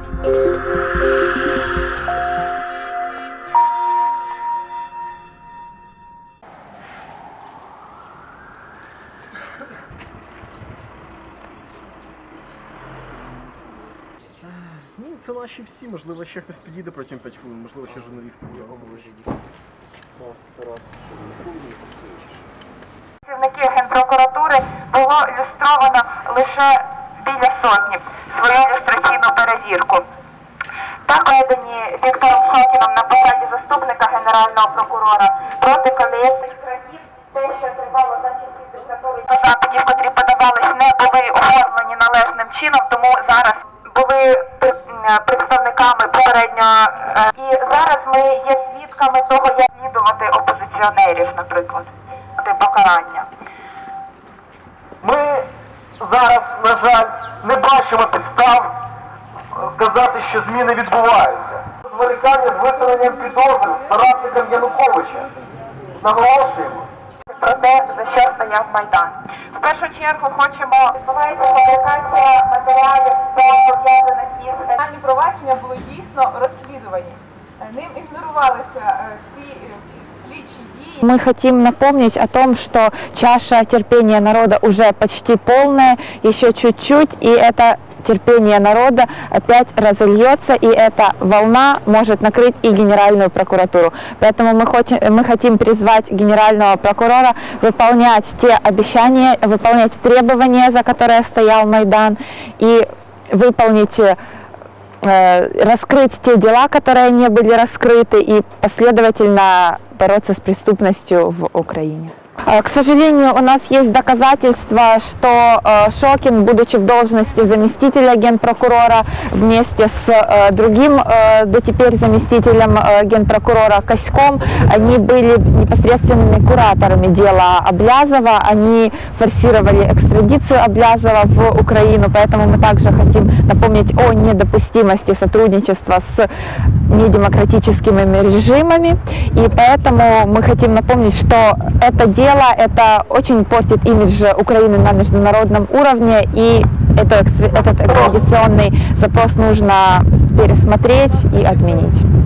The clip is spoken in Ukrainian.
Ну, це наші всі, можливо, ще хтось підійде протягом 5 хвилин, можливо, ще журналісти будуть. Працівників Генпрокуратури було люстровано лише біля сотні свою люстраційну перевірку. Так видані Віктором Шокіном на посаді заступника Генерального прокурора проти колишніх крадів, те, що тривало за часів диктатури та запитів, котрі подавались, не були оформлені належним чином, тому зараз були представниками попереднього. І зараз ми є свідками того, як слідувати опозиціонерів, наприклад, покарання. Ми зараз, на жаль, не бачимо підстав сказати, що зміни відбуваються. Зволікання з висуненням підозри соратникам Януковича. Наголошуємо Про те, за що стояв Майдан. В першу чергу хочемо, відбувається публікація матеріалів, пов'язаних із Кримінальні провадження були дійсно розслідувані. Ним ігнорувалися ті слідчі дії. Мы хотим напомнить о том, что чаша терпения народа уже почти полная, еще чуть-чуть, и это терпение народа опять разольется, и эта волна может накрыть и Генеральную прокуратуру. Поэтому мы хотим призвать Генерального прокурора выполнять те обещания, выполнять требования, за которые стоял Майдан, и выполнить, раскрыть те дела, которые не были раскрыты, и последовательно бороться с преступностью в Украине. К сожалению, у нас есть доказательства, что Шокин, будучи в должности заместителя генпрокурора, вместе с другим дотеперь заместителем генпрокурора Коськом, они были непосредственными кураторами дела Аблязова, они форсировали экстрадицию Аблязова в Украину, поэтому мы также хотим напомнить о недопустимости сотрудничества с недемократическими режимами, и поэтому мы хотим напомнить, что это дело, это очень портит имидж Украины на международном уровне, и этот экстрадиционный запрос нужно пересмотреть и отменить.